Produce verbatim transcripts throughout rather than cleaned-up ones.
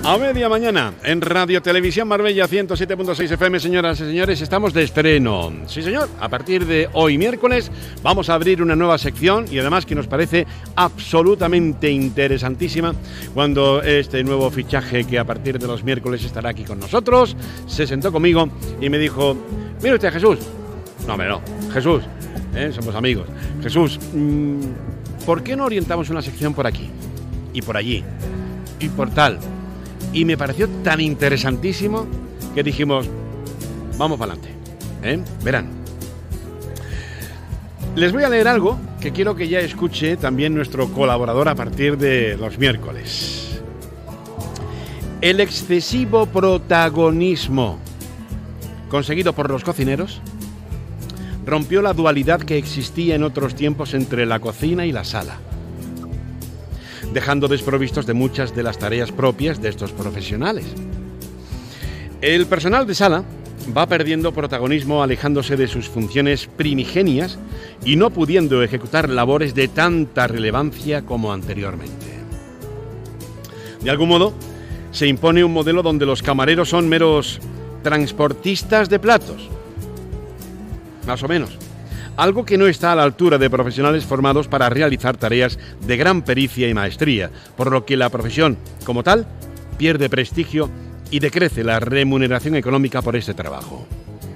A media mañana, en Radio Televisión Marbella ciento siete punto seis F M, señoras y señores, estamos de estreno. Sí, señor, a partir de hoy miércoles vamos a abrir una nueva sección y además que nos parece absolutamente interesantísima cuando este nuevo fichaje que a partir de los miércoles estará aquí con nosotros, se sentó conmigo y me dijo, mire usted, Jesús, no, hombre, no, Jesús, ¿eh? Somos amigos, Jesús, mmm, ¿por qué no orientamos una sección por aquí y por allí y por tal? Y me pareció tan interesantísimo que dijimos, vamos para adelante, ¿eh? Verán. Les voy a leer algo que quiero que ya escuche también nuestro colaborador a partir de los miércoles. El excesivo protagonismo conseguido por los cocineros rompió la dualidad que existía en otros tiempos entre la cocina y la sala, dejando desprovistos de muchas de las tareas propias de estos profesionales. El personal de sala va perdiendo protagonismo, alejándose de sus funciones primigenias y no pudiendo ejecutar labores de tanta relevancia como anteriormente. De algún modo, se impone un modelo donde los camareros son meros transportistas de platos, más o menos. Algo que no está a la altura de profesionales formados para realizar tareas de gran pericia y maestría, por lo que la profesión, como tal, pierde prestigio y decrece la remuneración económica por este trabajo.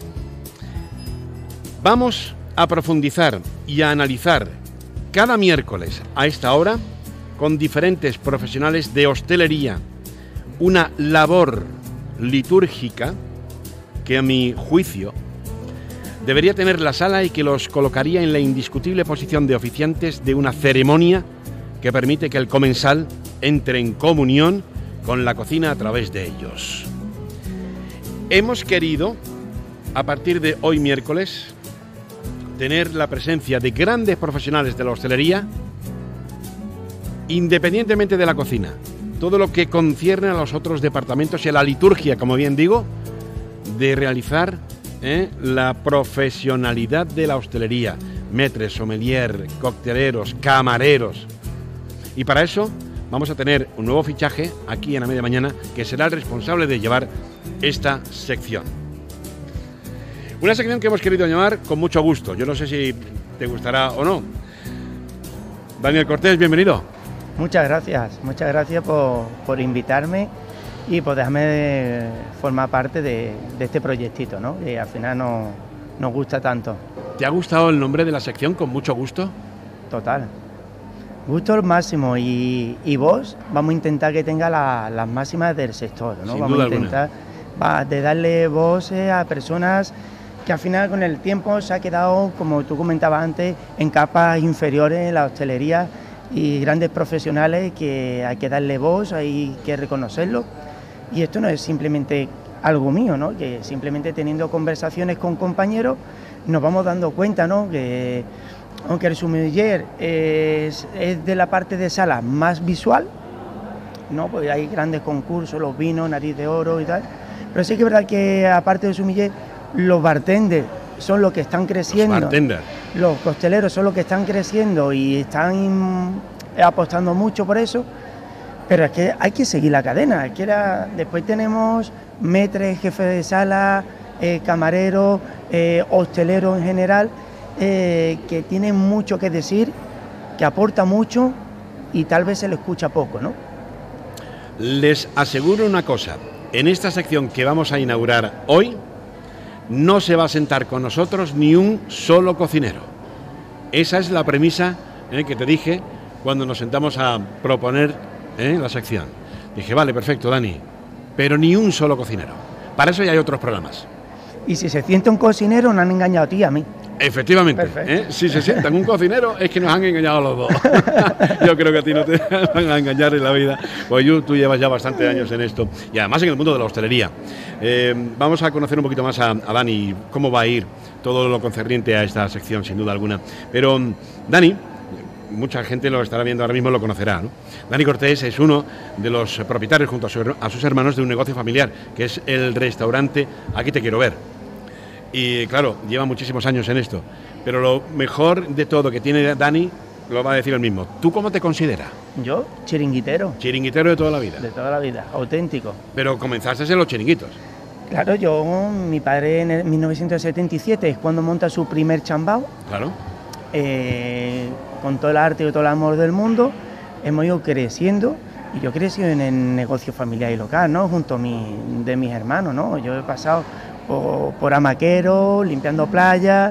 Vamos a profundizar y a analizar cada miércoles a esta hora con diferentes profesionales de hostelería una labor litúrgica que, a mi juicio, debería tener la sala y que los colocaría en la indiscutible posición de oficiantes de una ceremonia que permite que el comensal entre en comunión con la cocina a través de ellos. Hemos querido, a partir de hoy miércoles, tener la presencia de grandes profesionales de la hostelería, independientemente de la cocina, todo lo que concierne a los otros departamentos y a la liturgia, como bien digo, de realizar ¿Eh? la profesionalidad de la hostelería, maîtres, sommelier, cocteleros, camareros. Y para eso vamos a tener un nuevo fichaje aquí en A Media Mañana, que será el responsable de llevar esta sección. Una sección que hemos querido llamar con mucho gusto. Yo no sé si te gustará o no. Daniel Cortés, bienvenido. Muchas gracias, muchas gracias por, por invitarme y por dejarme formar parte de, de este proyectito, ¿no? Que al final no, nos gusta tanto. ¿Te ha gustado el nombre de la sección? Con mucho gusto. Total. Gusto al máximo y, y vos vamos a intentar que tenga la, las máximas del sector, ¿no? Sin vamos duda a intentar va, de darle voz a personas que al final con el tiempo se ha quedado, como tú comentabas antes, en capas inferiores en la hostelería y grandes profesionales que hay que darle voz, hay que reconocerlo. Y esto no es simplemente algo mío, ¿no? Que simplemente teniendo conversaciones con compañeros nos vamos dando cuenta, ¿no? Que aunque el sommelier es, es de la parte de sala más visual, ¿no? Pues hay grandes concursos, los vinos, nariz de oro y tal, pero sí que es verdad que aparte del sommelier, los bartenders son los que están creciendo, los bartenders, los cocteleros son los que están creciendo y están apostando mucho por eso. Pero es que hay que seguir la cadena. Es que era, después tenemos maîtres, jefes de sala, eh, camareros, eh, hosteleros en general, eh, que tienen mucho que decir, que aporta mucho y tal vez se le escucha poco, ¿no? Les aseguro una cosa, en esta sección que vamos a inaugurar hoy, no se va a sentar con nosotros ni un solo cocinero. Esa es la premisa eh, que te dije cuando nos sentamos a proponer ¿Eh? la sección. Dije, vale, perfecto, Dani, pero ni un solo cocinero. Para eso ya hay otros programas. Y si se siente un cocinero, nos han engañado a ti y a mí. Efectivamente, ¿eh? Si se sientan un cocinero, es que nos han engañado a los dos. Yo creo que a ti no te van a engañar en la vida, pues yo, tú llevas ya bastantes años en esto, y además en el mundo de la hostelería. Eh, vamos a conocer un poquito más a, a Dani, cómo va a ir todo lo concerniente a esta sección, sin duda alguna. Pero, Dani, mucha gente lo estará viendo ahora mismo, lo conocerá, ¿no? Dani Cortés es uno de los propietarios, junto a, su, a sus hermanos, de un negocio familiar, que es el restaurante Aquí Te Quiero Ver. Y claro, lleva muchísimos años en esto, pero lo mejor de todo que tiene Dani lo va a decir el mismo. ¿Tú cómo te consideras? Yo, chiringuitero. Chiringuitero de toda la vida. De toda la vida, auténtico. Pero comenzaste en los chiringuitos. Claro, yo, mi padre en mil novecientos setenta y siete es cuando monta su primer chambao. Claro. Eh, con todo el arte y todo el amor del mundo, hemos ido creciendo. Y yo he crecido en el negocio familiar y local, ¿no? Junto a mi, de mis hermanos, ¿no? Yo he pasado por, por amaquero, limpiando playas,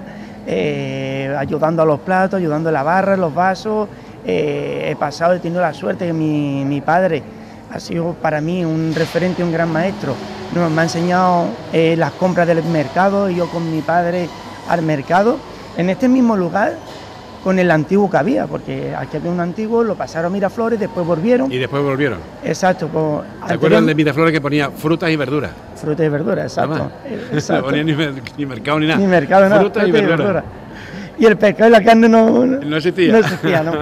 eh, ayudando a los platos, ayudando a la barra, los vasos. Eh, he pasado, he tenido la suerte que mi, mi padre ha sido para mí un referente, un gran maestro. Nos me ha enseñado eh, las compras del mercado, y yo con mi padre al mercado, en este mismo lugar, con el antiguo que había, porque aquí había un antiguo, lo pasaron a Miraflores, después volvieron. Y después volvieron. Exacto. Pues, ¿te acuerdas de Miraflores que ponía frutas y verduras? Frutas y verduras, exacto. exacto. No ponía ni, ni mercado ni nada. Ni mercado, no. Frutas y verduras. Verdura. Y el pescado y la carne no, no existía. No existía, ¿no?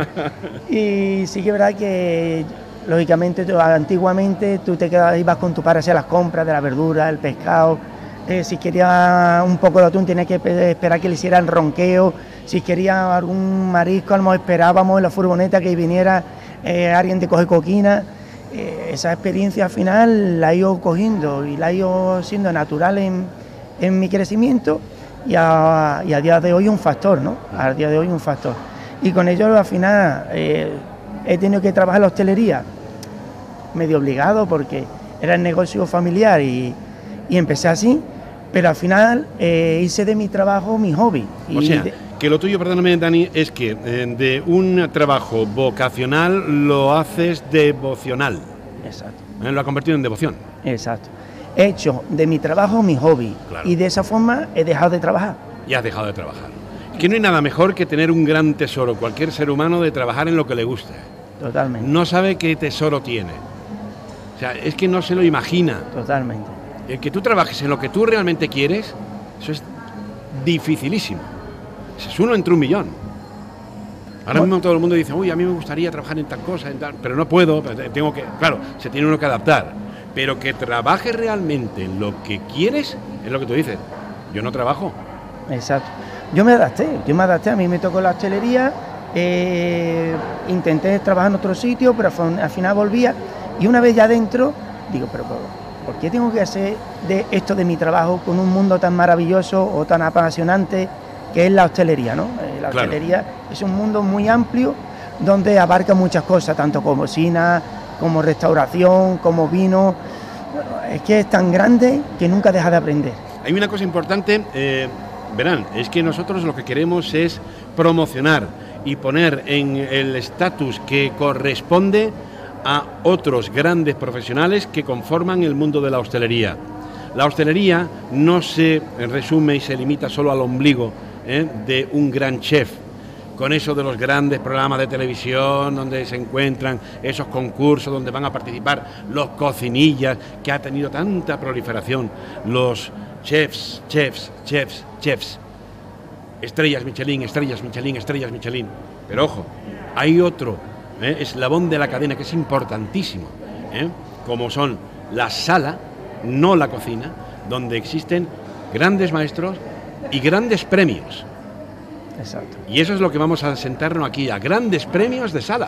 Y sí que es verdad que, lógicamente, tú, antiguamente tú te quedabas, ibas con tu padre a hacer las compras de la verdura, el pescado. Eh, si quería un poco de atún, tenías que esperar que le hicieran ronqueo. Si quería algún marisco, lo esperábamos en la furgoneta que viniera eh, alguien de coger coquina. Eh, esa experiencia al final la he ido cogiendo y la he ido siendo natural en, en mi crecimiento, y a, y a día de hoy un factor, ¿no? A día de hoy un factor. Y con ello al final eh, he tenido que trabajar en la hostelería, medio obligado porque era el negocio familiar y, y empecé así, pero al final eh, hice de mi trabajo mi hobby. O y sea, de, que lo tuyo, perdóname, Dani, es que eh, de un trabajo vocacional lo haces devocional. Exacto. Eh, lo ha convertido en devoción. Exacto. He hecho de mi trabajo mi hobby, claro. Y de esa forma he dejado de trabajar. Y has dejado de trabajar. Que no hay nada mejor que tener un gran tesoro, cualquier ser humano, de trabajar en lo que le gusta. Totalmente. No sabe qué tesoro tiene. O sea, es que no se lo imagina. Totalmente. El que tú trabajes en lo que tú realmente quieres, eso es dificilísimo. Eso es uno entre un millón. Ahora mismo todo el mundo dice, uy, a mí me gustaría trabajar en tal cosa, en tal, pero no puedo, tengo que... Claro, se tiene uno que adaptar. Pero que trabajes realmente en lo que quieres, es lo que tú dices. Yo no trabajo. Exacto. Yo me adapté, yo me adapté, a mí me tocó la hostelería, eh, intenté trabajar en otro sitio, pero al final volvía, y una vez ya dentro, digo, pero ¿por qué tengo que hacer de esto de mi trabajo con un mundo tan maravilloso o tan apasionante que es la hostelería, ¿no? Eh, la claro. hostelería es un mundo muy amplio donde abarca muchas cosas, tanto como cocina, como restauración, como vino. Bueno, es que es tan grande que nunca deja de aprender. Hay una cosa importante, eh, verán, es que nosotros lo que queremos es promocionar y poner en el estatus que corresponde a otros grandes profesionales que conforman el mundo de la hostelería. La hostelería no se resume y se limita solo al ombligo eh, de un gran chef, con eso de los grandes programas de televisión donde se encuentran esos concursos donde van a participar los cocinillas, que ha tenido tanta proliferación, los chefs, chefs, chefs, chefs, estrellas Michelin, estrellas Michelin, estrellas Michelin. Pero ojo, hay otro ¿eh? eslabón de la cadena que es importantísimo, ¿eh? como son la sala, no la cocina, donde existen grandes maestros y grandes premios. Exacto. Y eso es lo que vamos a sentarnos aquí, a grandes premios de sala.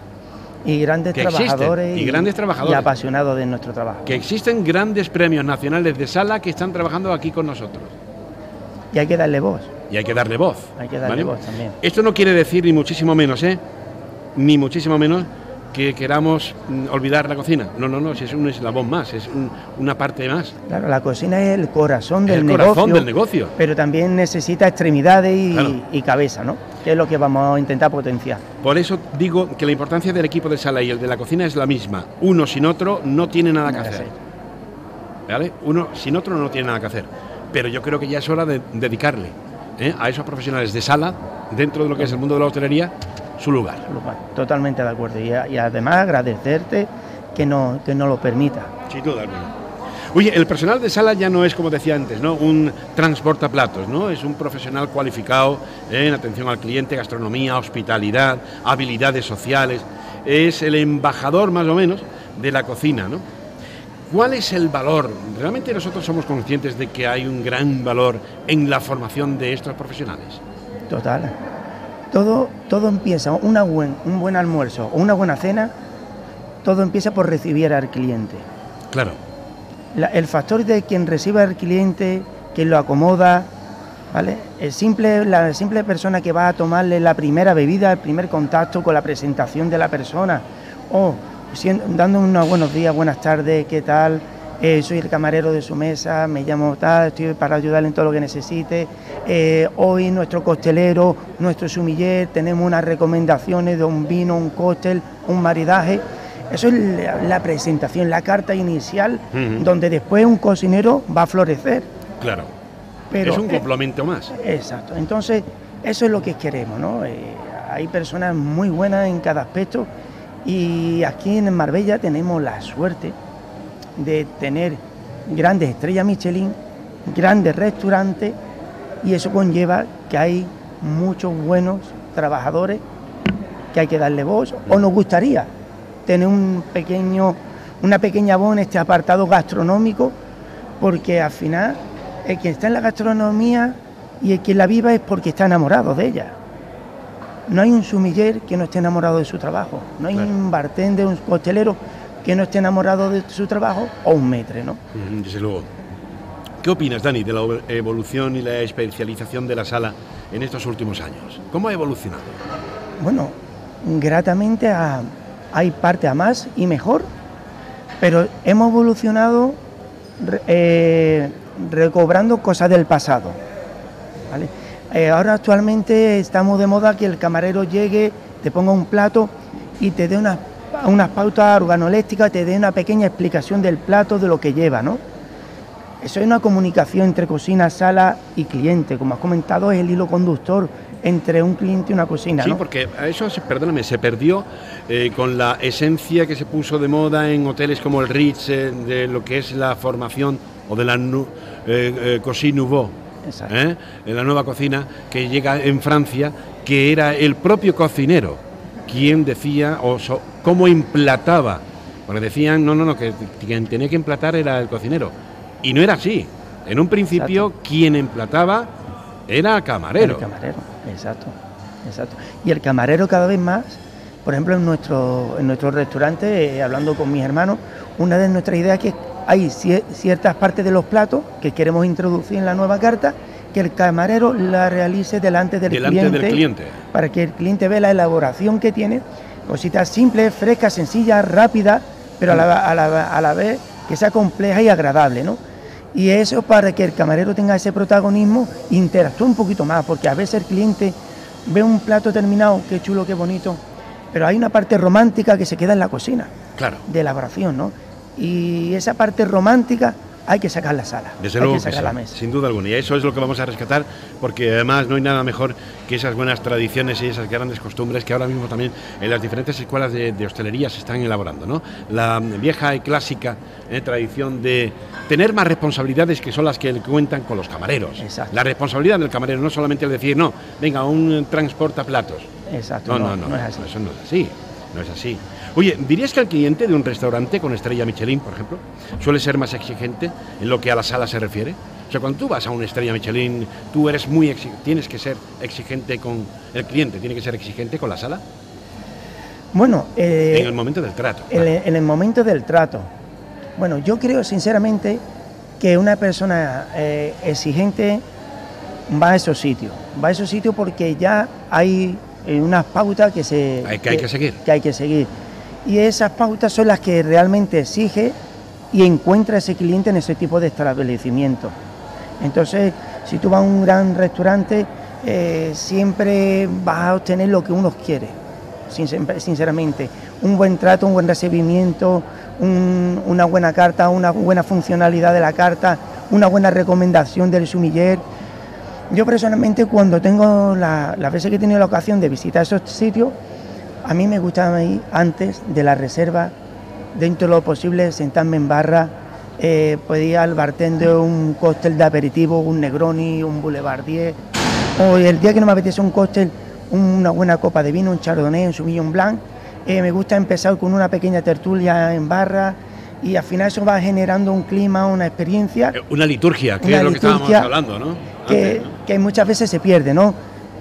Y grandes trabajadores y, y grandes trabajadores y apasionados de nuestro trabajo. Que existen grandes premios nacionales de sala que están trabajando aquí con nosotros. Y hay que darle voz. Y hay que darle voz. Hay que darle ¿vale? voz también. Esto no quiere decir ni muchísimo menos, ¿eh? Ni muchísimo menos que queramos mm, olvidar la cocina. No, no, no, si es un eslabón más, es un, una parte más. Claro, la cocina es el corazón del el negocio. corazón del negocio. Pero también necesita extremidades y, claro. y cabeza, ¿no? Que es lo que vamos a intentar potenciar. Por eso digo que la importancia del equipo de sala y el de la cocina es la misma. Uno sin otro no tiene nada que hacer. ¿Vale? Uno sin otro no tiene nada que hacer. Pero yo creo que ya es hora de dedicarle ¿eh? a esos profesionales de sala, dentro de lo que es el mundo de la hostelería, su lugar. Totalmente de acuerdo. Y, y además agradecerte que nos que no lo permita. Sin duda alguna. Oye, el personal de sala ya no es, como decía antes, ¿no? un transportaplatos, ¿no? Es un profesional cualificado en atención al cliente, gastronomía, hospitalidad, habilidades sociales. Es el embajador, más o menos, de la cocina, ¿no? ¿Cuál es el valor? ¿Realmente nosotros somos conscientes de que hay un gran valor en la formación de estos profesionales? Total, todo, todo empieza, una buen, un buen almuerzo o una buena cena, todo empieza por recibir al cliente. Claro. La, el factor de quien recibe al cliente, quien lo acomoda, ¿vale? El simple, la simple persona que va a tomarle la primera bebida, el primer contacto con la presentación de la persona, o siendo, dando unos buenos días, buenas tardes, ¿qué tal? Eh, soy el camarero de su mesa, me llamo tal, estoy para ayudarle en todo lo que necesite. Eh, hoy nuestro costelero, nuestro sumiller, tenemos unas recomendaciones de un vino, un cóctel, un maridaje. Eso es la, la presentación, la carta inicial, uh-huh. donde después un cocinero va a florecer. Claro, pero, es un complemento eh, más. Exacto, entonces eso es lo que queremos, ¿no? Eh, hay personas muy buenas en cada aspecto y aquí en Marbella tenemos la suerte de tener grandes estrellas Michelin, grandes restaurantes, y eso conlleva que hay muchos buenos trabajadores que hay que darle voz, o nos gustaría tener un pequeño, una pequeña voz en este apartado gastronómico, porque al final el que está en la gastronomía y el que la viva es porque está enamorado de ella. No hay un sumiller que no esté enamorado de su trabajo, no hay claro. un bartender, un costelero que no esté enamorado de su trabajo, o un maître, ¿no? Desde luego. ¿Qué opinas, Dani, de la evolución y la especialización de la sala en estos últimos años? ¿Cómo ha evolucionado? Bueno, gratamente a, hay parte a más y mejor, pero hemos evolucionado eh, recobrando cosas del pasado, ¿vale? Eh, ahora actualmente estamos de moda que el camarero llegue, te ponga un plato y te dé unas unas pautas organolépticas, te dé una pequeña explicación del plato, de lo que lleva, ¿no? Eso es una comunicación entre cocina, sala y cliente, como has comentado, es el hilo conductor entre un cliente y una cocina, sí, ¿no? Porque eso, perdóname, se perdió eh, con la esencia que se puso de moda en hoteles como el Ritz, eh, de lo que es la formación o de la nu, eh, eh, Cuisine Nouveau, ¿eh? En la nueva cocina que llega en Francia, que era el propio cocinero quien decía o so, cómo emplataba, porque decían, no, no, no, que quien tenía que emplatar era el cocinero, y no era así. En un principio, exacto. quien emplataba era el camarero. El camarero, exacto, exacto. Y el camarero cada vez más, por ejemplo, en nuestro, en nuestro restaurante, eh, hablando con mis hermanos, una de nuestras ideas es que hay ciertas partes de los platos que queremos introducir en la nueva carta, que el camarero la realice delante del, delante cliente, del cliente, para que el cliente vea la elaboración que tiene, cositas simples, frescas, sencillas, rápidas, pero a la, a, la, a la vez que sea compleja y agradable, ¿no? Y eso para que el camarero tenga ese protagonismo, interactúe un poquito más, porque a veces el cliente ve un plato terminado, qué chulo, qué bonito, pero hay una parte romántica que se queda en la cocina, claro, de elaboración, ¿no? Y esa parte romántica hay que sacar la sala, desde hay luego que sacar que sí, la mesa. Sin duda alguna, y eso es lo que vamos a rescatar, porque además no hay nada mejor que esas buenas tradiciones y esas grandes costumbres que ahora mismo también en las diferentes escuelas de, de hostelería se están elaborando, ¿no? La vieja y clásica eh, tradición de tener más responsabilidades, que son las que cuentan con los camareros. Exacto. La responsabilidad del camarero, no solamente el decir, no, venga, un transporta platos. Exacto, no, no, no, no, no es así. Eso no es así. No es así. Oye, ¿dirías que el cliente de un restaurante con estrella Michelin, por ejemplo, suele ser más exigente en lo que a la sala se refiere? O sea, cuando tú vas a una estrella Michelin, tú eres muy exigente, tienes que ser exigente con el cliente, tiene que ser exigente con la sala. Bueno, eh, en el momento del trato. En, claro. en el momento del trato. Bueno, yo creo sinceramente que una persona eh, exigente va a esos sitios, va a esos sitios porque ya hay eh, unas pautas que se hay que, hay que seguir. que hay que seguir. Y esas pautas son las que realmente exige y encuentra ese cliente en ese tipo de establecimiento. Entonces, si tú vas a un gran restaurante, eh, siempre vas a obtener lo que uno quiere, sinceramente. Un buen trato, un buen recibimiento, un, una buena carta, una buena funcionalidad de la carta, una buena recomendación del sumiller. Yo personalmente, cuando tengo la, las veces que he tenido la ocasión de visitar esos sitios, a mí me gusta ir antes de la reserva, dentro de lo posible, sentarme en barra, eh, pedir al bartender un cóctel de aperitivo, un Negroni, un Boulevardier, o el día que no me apetece un cóctel, una buena copa de vino, un Chardonnay, un Sauvignon Blanc. Eh, me gusta empezar con una pequeña tertulia en barra y al final eso va generando un clima, una experiencia. Una liturgia, que una es lo liturgia que estábamos hablando, ¿no? Que, Antes, ¿no? que muchas veces se pierde, ¿no?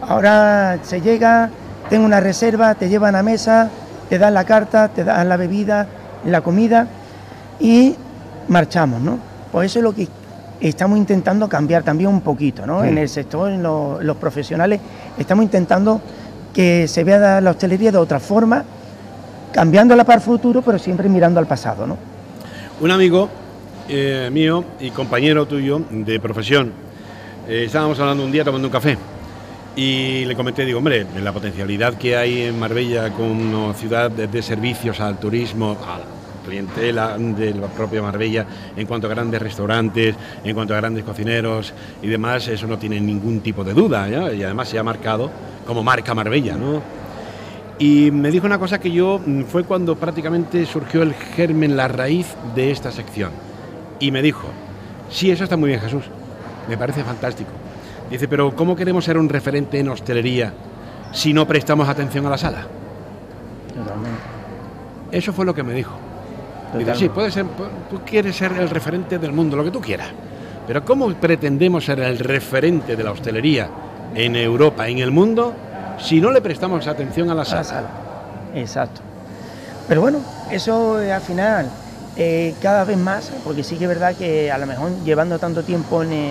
Ahora se llega, tengo una reserva, te llevan a mesa, te dan la carta, te dan la bebida, la comida y marchamos, ¿no? Pues eso es lo que estamos intentando cambiar también un poquito, ¿no? Sí. En el sector, en lo, los profesionales, estamos intentando que se vea la hostelería de otra forma, cambiándola para el futuro, pero siempre mirando al pasado, ¿no? Un amigo eh, mío y compañero tuyo de profesión, eh, estábamos hablando un día tomando un café y le comenté, digo, hombre, la potencialidad que hay en Marbella como ciudad de, de servicios al turismo, a la clientela de la propia Marbella, en cuanto a grandes restaurantes, en cuanto a grandes cocineros y demás, eso no tiene ningún tipo de duda, ¿ya? Y además se ha marcado como marca Marbella, ¿no? Y me dijo una cosa que yo, fue cuando prácticamente surgió el germen, la raíz de esta sección. Y me dijo, sí, eso está muy bien, Jesús, me parece fantástico. Dice, pero ¿cómo queremos ser un referente en hostelería si no prestamos atención a la sala? Totalmente. Eso fue lo que me dijo. Dice, sí, puede ser, tú quieres ser el referente del mundo, lo que tú quieras. Pero ¿cómo pretendemos ser el referente de la hostelería en Europa, en el mundo, si no le prestamos atención a la sala? A la sala. Exacto. Pero bueno, eso eh, al final, eh, cada vez más, porque sí que es verdad que a lo mejor llevando tanto tiempo en,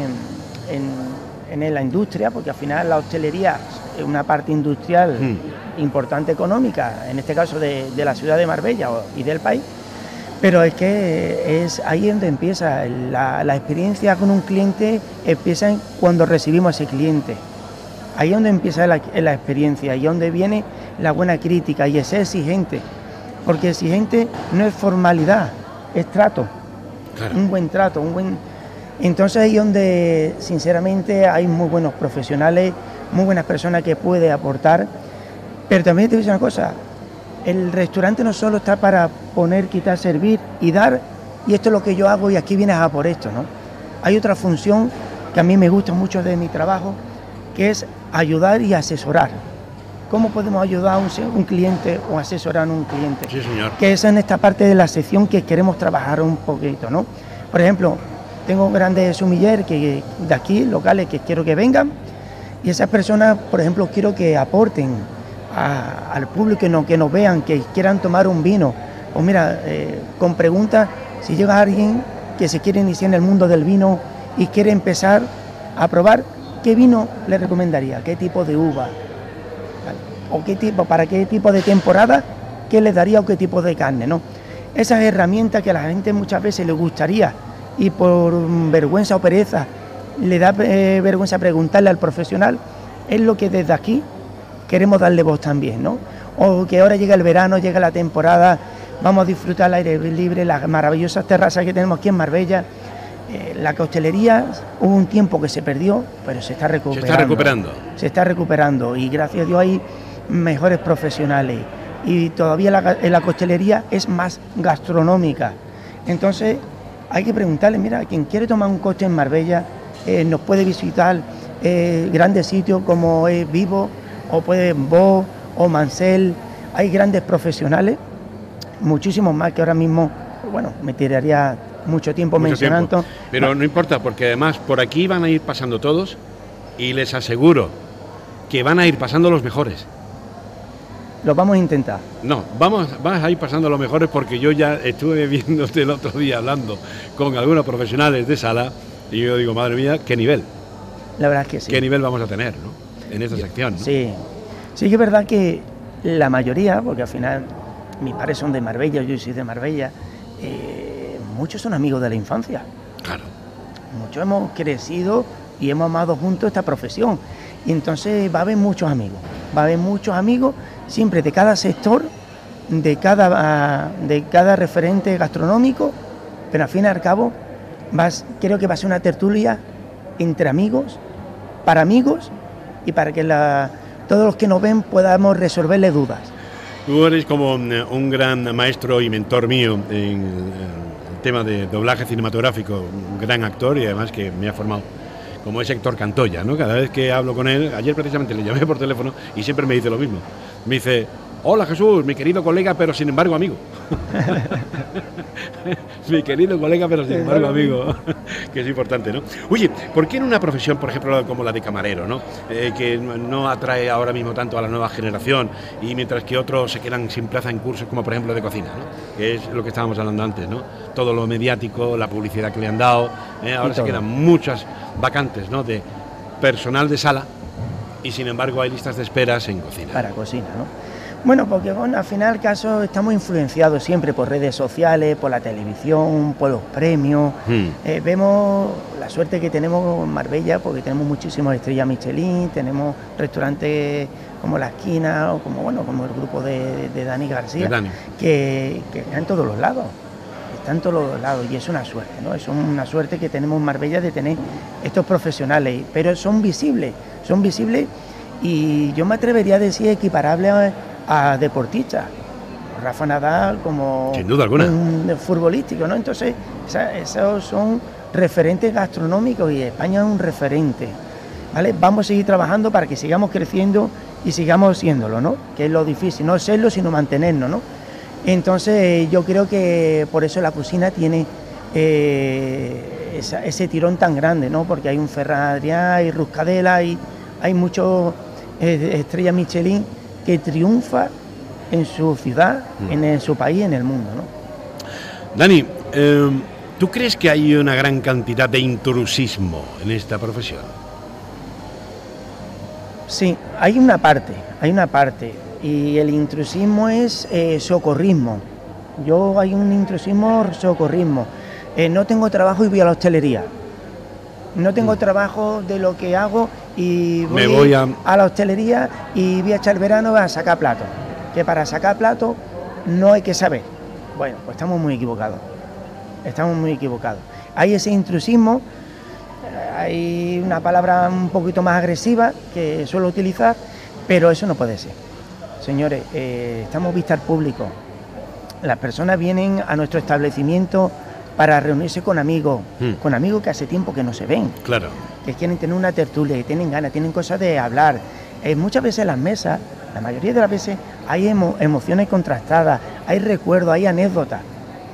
en, en la industria, porque al final la hostelería es una parte industrial hmm. importante económica, en este caso de, de la ciudad de Marbella y del país, pero es que es ahí donde empieza la, la experiencia con un cliente, empieza cuando recibimos a ese cliente. Ahí es donde empieza la, la experiencia, ahí es donde viene la buena crítica y es ser exigente, porque exigente no es formalidad, es trato, claro. Un buen trato, un buen... Entonces ahí es donde sinceramente hay muy buenos profesionales, muy buenas personas que pueden aportar, pero también te voy a decir una cosa, el restaurante no solo está para poner, quitar, servir y dar, y esto es lo que yo hago y aquí vienes a por esto, ¿no? Hay otra función que a mí me gusta mucho de mi trabajo, que es ayudar y asesorar. ¿Cómo podemos ayudar a un, un cliente o asesorar a un cliente? Sí, señor. Que es en esta parte de la sección que queremos trabajar un poquito, ¿no? Por ejemplo, tengo grandes sumiller que de aquí, locales, que quiero que vengan, y esas personas, por ejemplo, quiero que aporten a, al público, que, no, que nos vean, que quieran tomar un vino. O mira, eh, con preguntas, si llega alguien que se quiere iniciar en el mundo del vino y quiere empezar a probar, ¿qué vino le recomendaría? ¿Qué tipo de uva? ¿O qué tipo, para qué tipo de temporada? ¿Qué le daría o qué tipo de carne? ¿No? Esas herramientas que a la gente muchas veces le gustaría y por vergüenza o pereza le da eh, vergüenza preguntarle al profesional, es lo que desde aquí queremos darle voz también, ¿no? O que ahora llega el verano, llega la temporada, vamos a disfrutar el aire libre, las maravillosas terrazas que tenemos aquí en Marbella. Eh, la hostelería hubo un tiempo que se perdió, pero se está recuperando. Se está recuperando. Se está recuperando y gracias a Dios hay mejores profesionales y todavía la, la hostelería es más gastronómica. Entonces hay que preguntarle, mira, quien quiere tomar un coche en Marbella eh, nos puede visitar eh, grandes sitios como es Vivo o puede Bo o Mansell. Hay grandes profesionales, muchísimos más que ahora mismo, bueno, me tiraría mucho tiempo mucho mencionando. Tiempo. Pero no. no importa, porque además por aquí van a ir pasando todos y les aseguro que van a ir pasando los mejores. Lo vamos a intentar. No, vamos, vas a ir pasando los mejores porque yo ya estuve viéndote el otro día hablando con algunos profesionales de sala y yo digo, madre mía, qué nivel. La verdad es que sí. Qué nivel vamos a tener, ¿no? En esta yo, sección, ¿no? Sí, sí que es verdad que la mayoría, porque al final mis padres son de Marbella, yo soy de Marbella, eh, muchos son amigos de la infancia. Claro. Muchos hemos crecido y hemos amado juntos esta profesión. Y entonces va a haber muchos amigos, va a haber muchos amigos siempre de cada sector, de cada, de cada referente gastronómico, pero al fin y al cabo vas, creo que va a ser una tertulia entre amigos, para amigos y para que la, todos los que nos ven podamos resolverle dudas. Tú eres como un gran maestro y mentor mío en el tema de doblaje cinematográfico, un gran actor y además que me ha formado, como es Héctor Cantoya, ¿no? Cada vez que hablo con él, ayer precisamente le llamé por teléfono y siempre me dice lo mismo. Me dice, hola Jesús, mi querido colega, pero sin embargo amigo. Mi querido colega, pero sin embargo, amigo, que es importante, ¿no? Oye, ¿por qué en una profesión, por ejemplo, como la de camarero, ¿no? Eh, que no atrae ahora mismo tanto a la nueva generación y mientras que otros se quedan sin plaza en cursos como, por ejemplo, de cocina, ¿no? Que es lo que estábamos hablando antes, ¿no? Todo lo mediático, la publicidad que le han dado, ¿eh? Ahora se quedan muchas vacantes, ¿no? De personal de sala y, sin embargo, hay listas de esperas en cocina. Para cocina, ¿no? Bueno, porque bueno, al final caso estamos influenciados siempre por redes sociales, por la televisión, por los premios. Hmm. Eh, vemos la suerte que tenemos en Marbella, porque tenemos muchísimas estrellas Michelin, tenemos restaurantes como La Esquina o como bueno, como el grupo de, de Dani García, de Dani. Que, que están en todos los lados, están en todos los lados y es una suerte, ¿no? Es una suerte que tenemos en Marbella de tener estos profesionales, pero son visibles, son visibles y yo me atrevería a decir equiparables a a deportistas, Rafa Nadal como sin duda alguna un futbolístico, ¿no? Entonces esa, esos son referentes gastronómicos y España es un referente, ¿vale? Vamos a seguir trabajando para que sigamos creciendo y sigamos siéndolo, ¿no? Que es lo difícil, no serlo sino mantenernos, ¿no? Entonces yo creo que por eso la cocina tiene eh, esa, ese tirón tan grande, ¿no? Porque hay un Ferran Adrià, hay Ruscadela, hay, hay muchos eh, estrellas Michelin que triunfa en su ciudad, mm. en, en su país, en el mundo, ¿no? Dani, eh, ¿tú crees que hay una gran cantidad de intrusismo en esta profesión? Sí, hay una parte, hay una parte, y el intrusismo es eh, socorrismo. Yo hay un intrusismo socorrismo. Eh, no tengo trabajo y voy a la hostelería. No tengo mm. trabajo de lo que hago y voy, Me voy a... a la hostelería y voy a echar el verano a sacar platos. Que para sacar platos no hay que saber. Bueno, pues estamos muy equivocados. Estamos muy equivocados. Hay ese intrusismo, hay una palabra un poquito más agresiva que suelo utilizar, pero eso no puede ser. Señores, eh, estamos vista al público. Las personas vienen a nuestro establecimiento para reunirse con amigos, hmm. con amigos que hace tiempo que no se ven. Claro. Que quieren tener una tertulia, que tienen ganas, tienen cosas de hablar. Eh, muchas veces en las mesas, la mayoría de las veces, hay emo emociones contrastadas, hay recuerdos, hay anécdotas.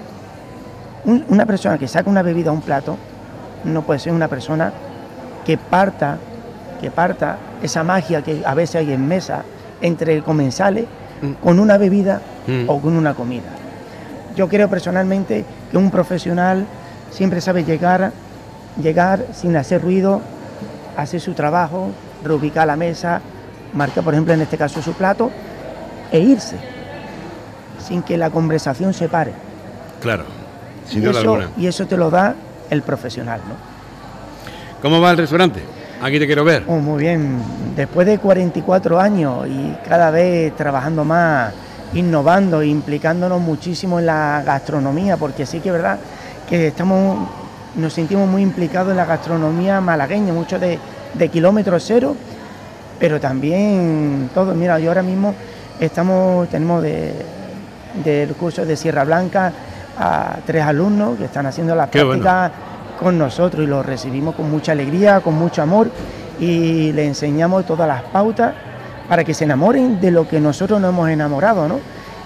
Un, una persona que saca una bebida a un plato no puede ser una persona que parta, que parta esa magia que a veces hay en mesa entre comensales mm. con una bebida mm. o con una comida. Yo creo personalmente que un profesional siempre sabe llegar, llegar sin hacer ruido, hacer su trabajo, reubicar la mesa, marcar, por ejemplo, en este caso su plato, e irse, sin que la conversación se pare. Claro, sin y duda eso, alguna. Y eso te lo da el profesional, ¿no? ¿Cómo va el restaurante? Aquí te quiero ver. Oh, muy bien. Después de cuarenta y cuatro años y cada vez trabajando más, innovando, implicándonos muchísimo en la gastronomía, porque sí que es verdad que estamos, nos sentimos muy implicados en la gastronomía malagueña, mucho de, de kilómetro cero, pero también todo. Mira, yo ahora mismo estamos, tenemos de, del curso de Sierra Blanca a tres alumnos que están haciendo las Qué prácticas bueno. con nosotros y los recibimos con mucha alegría, con mucho amor y les enseñamos todas las pautas para que se enamoren de lo que nosotros nos hemos enamorado, ¿no?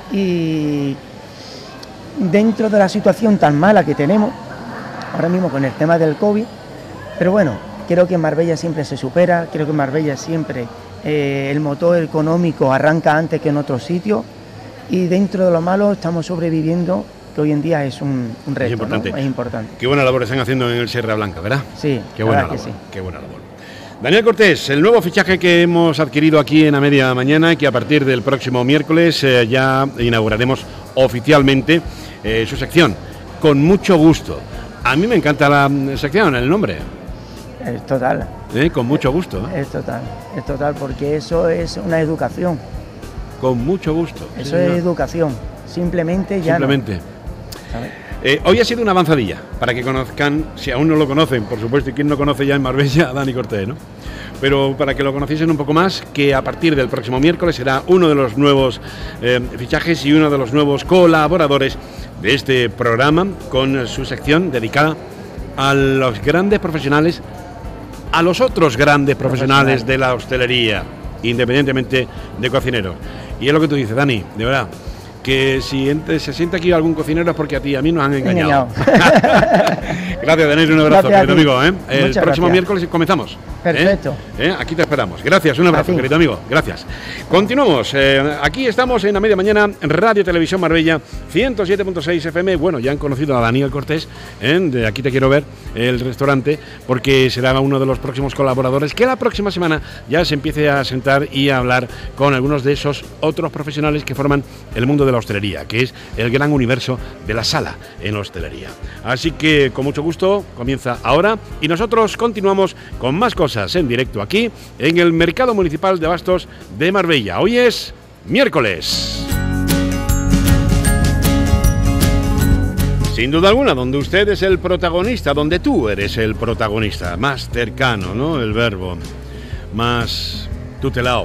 Y dentro de la situación tan mala que tenemos, ahora mismo con el tema del COVID, pero bueno, creo que en Marbella siempre se supera, creo que en Marbella siempre eh, el motor económico arranca antes que en otros sitios y dentro de lo malo estamos sobreviviendo, que hoy en día es un, un reto, es importante. ¿no? Es importante. Qué buena labor están haciendo en el Sierra Blanca, ¿verdad? Sí, qué buena labor, que sí. Qué buena labor. Daniel Cortés, el nuevo fichaje que hemos adquirido aquí en A Media Mañana, que a partir del próximo miércoles eh, ya inauguraremos oficialmente eh, su sección, con mucho gusto. A mí me encanta la sección, el nombre. Es total. ¿Eh? Con mucho gusto. ¿eh? Es total, es total, porque eso es una educación. Con mucho gusto. Eso sí, es no. educación, simplemente ya Simplemente. No. Eh, hoy ha sido una avanzadilla, para que conozcan, si aún no lo conocen, por supuesto, y quien no conoce ya en Marbella, a Dani Cortés, ¿no? Pero para que lo conociesen un poco más, que a partir del próximo miércoles será uno de los nuevos eh, fichajes y uno de los nuevos colaboradores de este programa, con su sección dedicada a los grandes profesionales, a los otros grandes profesionales de la hostelería, independientemente de cocineros. Y es lo que tú dices, Dani, de verdad, que si ente, se siente aquí algún cocinero es porque a ti, a mí nos han engañado. Gracias, Denis, un abrazo, querido amigo. ¿eh? El Muchas próximo gracias. miércoles comenzamos. Perfecto. ¿Eh? ¿Eh? Aquí te esperamos. Gracias, un abrazo, querido amigo. Gracias. Continuamos. Eh, aquí estamos en A Media Mañana, Radio Televisión Marbella, ciento siete punto seis F M. Bueno, ya han conocido a Daniel Cortés, ¿eh? de Aquí Te Quiero Ver, el restaurante, porque será uno de los próximos colaboradores que la próxima semana ya se empiece a sentar y a hablar con algunos de esos otros profesionales que forman el mundo de la hostelería, que es el gran universo de la sala en hostelería. Así que, con mucho gusto, comienza ahora y nosotros continuamos con más cosas en directo aquí en el Mercado Municipal de Abastos de Marbella. Hoy es miércoles. Sin duda alguna, donde usted es el protagonista, donde tú eres el protagonista, más cercano, ¿no? El verbo, más tutelado.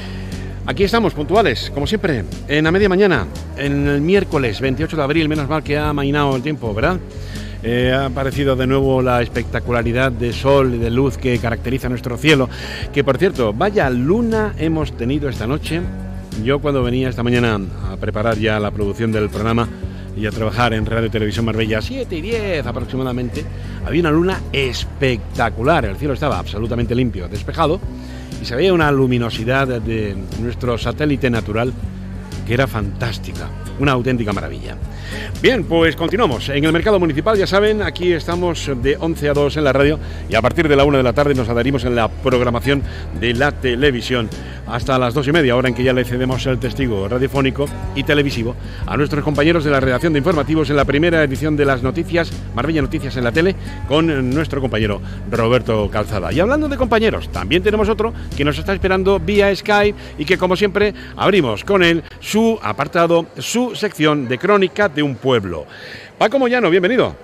Aquí estamos, puntuales, como siempre, en A Media Mañana, en el miércoles veintiocho de abril, menos mal que ha amainado el tiempo, ¿verdad? Eh, ha aparecido de nuevo la espectacularidad de sol y de luz que caracteriza nuestro cielo, que por cierto, vaya luna hemos tenido esta noche. Yo cuando venía esta mañana a preparar ya la producción del programa y a trabajar en Radio Televisión Marbella, siete y diez aproximadamente, había una luna espectacular, el cielo estaba absolutamente limpio, despejado, y se veía una luminosidad de nuestro satélite natural que era fantástica, una auténtica maravilla. Bien, pues continuamos. En el Mercado Municipal, ya saben, aquí estamos de once a dos en la radio y a partir de la una de la tarde nos adherimos en la programación de la televisión hasta las dos y media, hora en que ya le cedemos el testigo radiofónico y televisivo a nuestros compañeros de la redacción de informativos en la primera edición de las noticias, Marbella Noticias en la tele, con nuestro compañero Roberto Calzada. Y hablando de compañeros, también tenemos otro que nos está esperando vía Skype y que, como siempre, abrimos con él su apartado, su sección de crónica de un pueblo. Paco Moyano, bienvenido.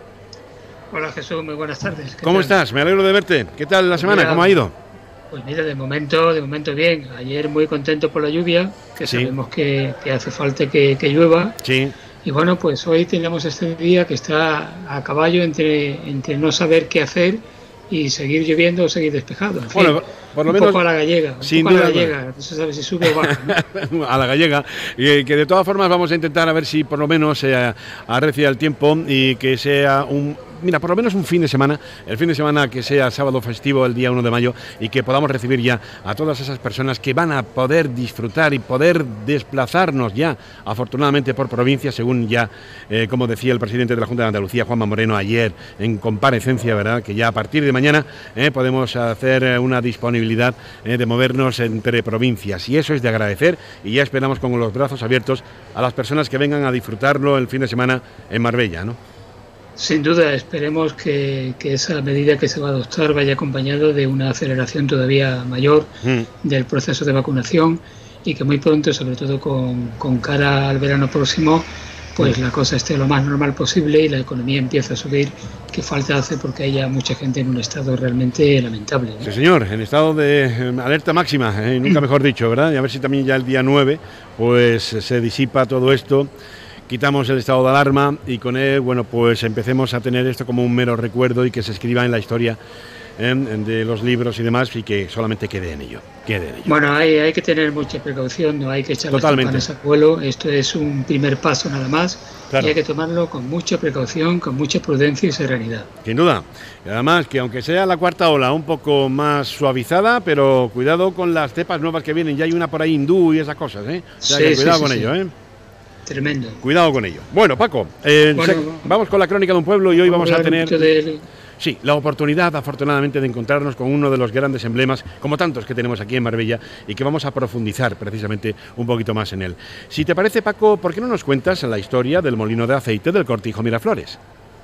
Hola Jesús, muy buenas tardes. ¿Cómo tal? estás? Me alegro de verte. ¿Qué tal la Pues semana? mira, ¿Cómo ha ido? Pues mira, de momento, de momento bien. Ayer muy contento por la lluvia, que Sí. sabemos que, que hace falta que, que llueva. Sí. Y bueno, pues hoy tenemos este día que está a caballo entre, entre no saber qué hacer y seguir lloviendo o seguir despejado. En fin, Bueno, por lo un menos, poco a la gallega, un sin poco a la duda gallega, no se sabe si sube o baja, ¿no? a la gallega, y que de todas formas vamos a intentar a ver si por lo menos se arrecia el tiempo y que sea un, mira, por lo menos un fin de semana, el fin de semana que sea sábado festivo el día uno de mayo y que podamos recibir ya a todas esas personas que van a poder disfrutar y poder desplazarnos ya, afortunadamente por provincia, según ya, eh, como decía el presidente de la Junta de Andalucía, Juanma Moreno, ayer en comparecencia, ¿verdad?, que ya a partir de mañana eh, podemos hacer eh, una disponibilidad eh, de movernos entre provincias, y eso es de agradecer, y ya esperamos con los brazos abiertos a las personas que vengan a disfrutarlo el fin de semana en Marbella, ¿no? Sin duda, esperemos que, que esa medida que se va a adoptar vaya acompañado de una aceleración todavía mayor mm. del proceso de vacunación y que muy pronto, sobre todo con, con cara al verano próximo, pues mm. la cosa esté lo más normal posible y la economía empiece a subir, que falta hace porque haya mucha gente en un estado realmente lamentable, ¿no? Sí, señor, en estado de eh, alerta máxima, eh, nunca mejor dicho, ¿verdad? Y a ver si también ya el día nueve pues se disipa todo esto. Quitamos el estado de alarma y con él, bueno, pues empecemos a tener esto como un mero recuerdo y que se escriba en la historia eh, de los libros y demás y que solamente quede en ello, quede en ello. Bueno, hay, hay que tener mucha precaución, no hay que echar las campanas al vuelo, esto es un primer paso nada más, claro. Y hay que tomarlo con mucha precaución, con mucha prudencia y serenidad. Sin duda, y además que aunque sea la cuarta ola un poco más suavizada, pero cuidado con las cepas nuevas que vienen, ya hay una por ahí hindú y esas cosas, ¿eh? O sea, sí, que cuidado sí, con sí, ello, sí. ¿eh? Tremendo. Cuidado con ello. Bueno, Paco, eh, bueno, se, vamos con la crónica de un pueblo y hoy vamos, vamos a tener de... sí, la oportunidad, afortunadamente, de encontrarnos con uno de los grandes emblemas, como tantos que tenemos aquí en Marbella, y que vamos a profundizar precisamente un poquito más en él. Si te parece, Paco, ¿por qué no nos cuentas la historia del molino de aceite del Cortijo Miraflores?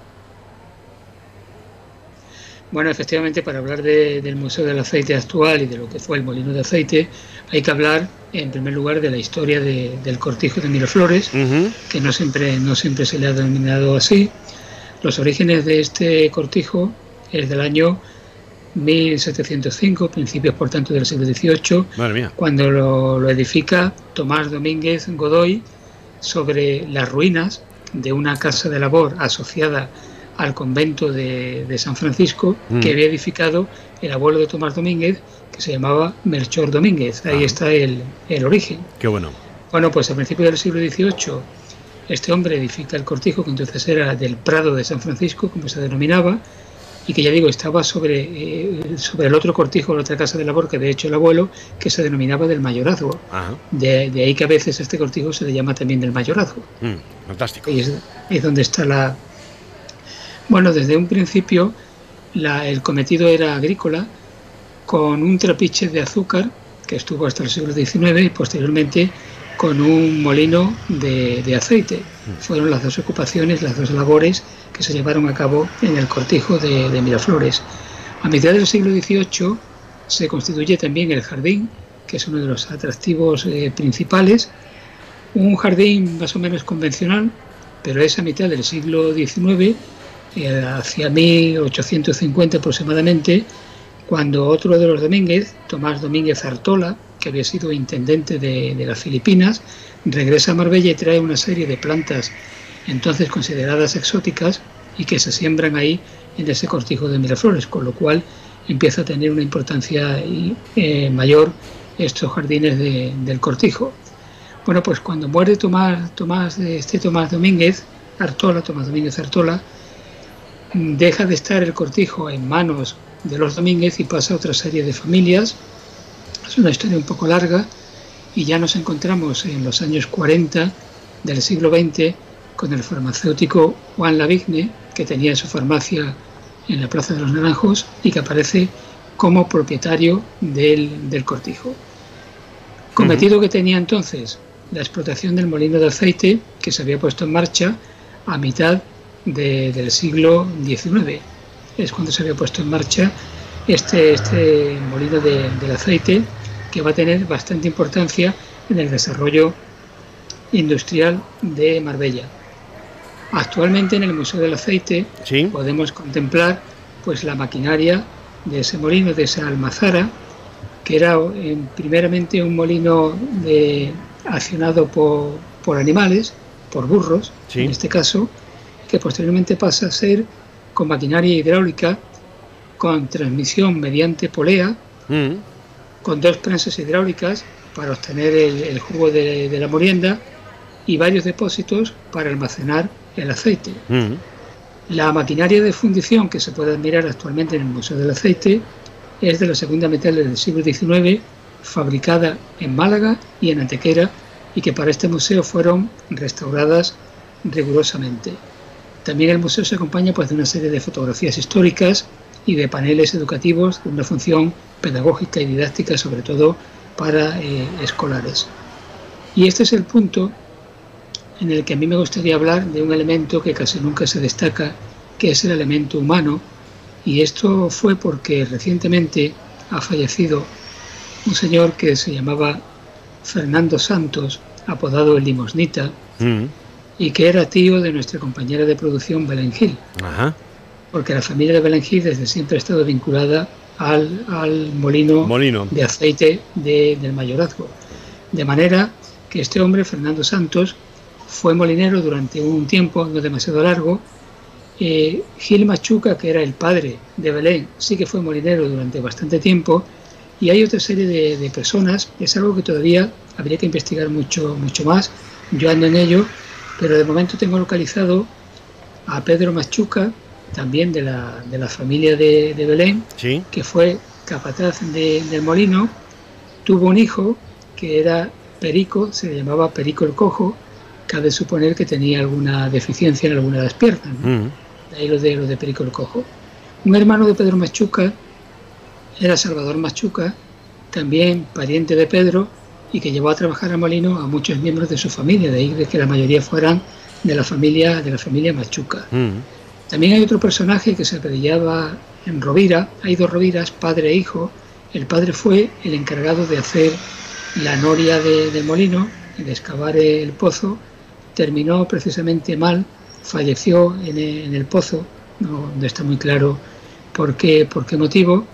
Bueno, efectivamente, para hablar de, del Museo del Aceite actual y de lo que fue el molino de aceite, hay que hablar, en primer lugar, de la historia de, del Cortijo de Miraflores, uh-huh. que no siempre, no siempre se le ha denominado así. Los orígenes de este cortijo es del año mil setecientos cinco, principios, por tanto, del siglo dieciocho, cuando lo, lo edifica Tomás Domínguez Godoy sobre las ruinas de una casa de labor asociada al convento de, de San Francisco, mm. que había edificado el abuelo de Tomás Domínguez, que se llamaba Melchor Domínguez. Ahí ah. está el, el origen. Qué bueno. Bueno, pues a principios del siglo dieciocho este hombre edifica el cortijo, que entonces era del Prado de San Francisco, como se denominaba, y que ya digo, estaba sobre, eh, sobre el otro cortijo, la otra casa de labor, que de hecho el abuelo, que se denominaba del mayorazgo. De, de ahí que a veces este cortijo se le llama también del mayorazgo. Mm, fantástico. Y es, es donde está la... Bueno, desde un principio la, el cometido era agrícola, con un trapiche de azúcar, que estuvo hasta el siglo diecinueve, y posteriormente con un molino de, de aceite. Fueron las dos ocupaciones, las dos labores que se llevaron a cabo en el cortijo de, de Miraflores. A mitad del siglo dieciocho se constituye también el jardín, que es uno de los atractivos eh, principales, un jardín más o menos convencional, pero es a mitad del siglo diecinueve, eh, hacia mil ochocientos cincuenta aproximadamente, cuando otro de los Domínguez, Tomás Domínguez Artola, que había sido intendente de, de las Filipinas, regresa a Marbella y trae una serie de plantas entonces consideradas exóticas y que se siembran ahí en ese cortijo de Miraflores, con lo cual empieza a tener una importancia eh, mayor estos jardines de, del cortijo. Bueno, pues cuando muere Tomás, Tomás, este Tomás Domínguez Artola, Tomás Domínguez Artola, deja de estar el cortijo en manos de los Domínguez y pasa a otra serie de familias. Es una historia un poco larga y ya nos encontramos en los años cuarenta del siglo veinte con el farmacéutico Juan Lavigne, que tenía su farmacia en la Plaza de los Naranjos y que aparece como propietario del, del cortijo. Cometido uh-huh. que tenía entonces la explotación del molino de aceite, que se había puesto en marcha a mitad de, del siglo diecinueve. Es cuando se había puesto en marcha este, este molino de, del aceite, que va a tener bastante importancia en el desarrollo industrial de Marbella. Actualmente en el Museo del Aceite ¿Sí? podemos contemplar pues la maquinaria de ese molino, de esa almazara, que era eh, primeramente un molino de, accionado por, por animales, por burros, ¿Sí? en este caso, que posteriormente pasa a ser con maquinaria hidráulica, con transmisión mediante polea, mm. con dos prensas hidráulicas para obtener el, el jugo de, de la molienda y varios depósitos para almacenar el aceite. Mm. La maquinaria de fundición que se puede admirar actualmente en el Museo del Aceite es de la segunda mitad del siglo diecinueve, fabricada en Málaga y en Antequera, y que para este museo fueron restauradas rigurosamente. También el museo se acompaña pues, de una serie de fotografías históricas y de paneles educativos de una función pedagógica y didáctica, sobre todo para eh, escolares. Y este es el punto en el que a mí me gustaría hablar de un elemento que casi nunca se destaca, que es el elemento humano, y esto fue porque recientemente ha fallecido un señor que se llamaba Fernando Santos, apodado el Limosnita, mm. y que era tío de nuestra compañera de producción Belén Gil. Ajá. Porque la familia de Belén Gil desde siempre ha estado vinculada al, al molino, molino de aceite de, del mayorazgo. De manera que este hombre, Fernando Santos, fue molinero durante un tiempo no demasiado largo. Eh, Gil Machuca, que era el padre de Belén, sí que fue molinero durante bastante tiempo, y hay otra serie de, de personas. Es algo que todavía habría que investigar mucho, mucho más. Yo ando en ello, pero de momento tengo localizado a Pedro Machuca, también de la, de la familia de, de Belén, ¿Sí? que fue capataz de, del molino. Tuvo un hijo que era Perico, se le llamaba Perico el Cojo. Cabe suponer que tenía alguna deficiencia en alguna de las piernas, ¿no? Mm. De ahí lo de, lo de Perico el Cojo. Un hermano de Pedro Machuca era Salvador Machuca, también pariente de Pedro, y que llevó a trabajar a molino a muchos miembros de su familia, de ahí de que la mayoría fueran de la familia, de la familia Machuca. Mm. También hay otro personaje que se apellidaba en Rovira. Hay dos Roviras, padre e hijo. El padre fue el encargado de hacer la noria de, del molino, de excavar el pozo. Terminó precisamente mal, falleció en el, en el pozo, no, no está muy claro por qué, por qué motivo.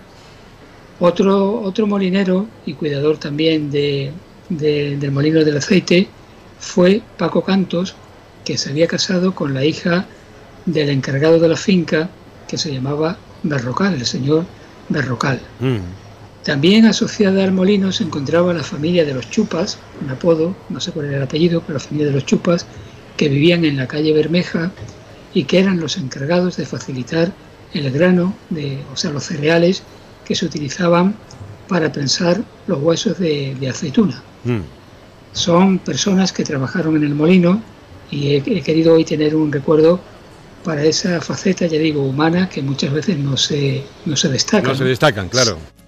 Otro, otro molinero y cuidador también de, de, del molino del aceite fue Paco Cantos, que se había casado con la hija del encargado de la finca, que se llamaba Berrocal, el señor Berrocal. Mm. También asociada al molino se encontraba la familia de los Chupas, un apodo, no sé cuál era el apellido, pero la familia de los Chupas, que vivían en la calle Bermeja y que eran los encargados de facilitar el grano, de, o sea, los cereales que se utilizaban para prensar los huesos de, de aceituna. Mm. Son personas que trabajaron en el molino y he, he querido hoy tener un recuerdo para esa faceta, ya digo, humana, que muchas veces no se, no se destaca. No se destacan, claro.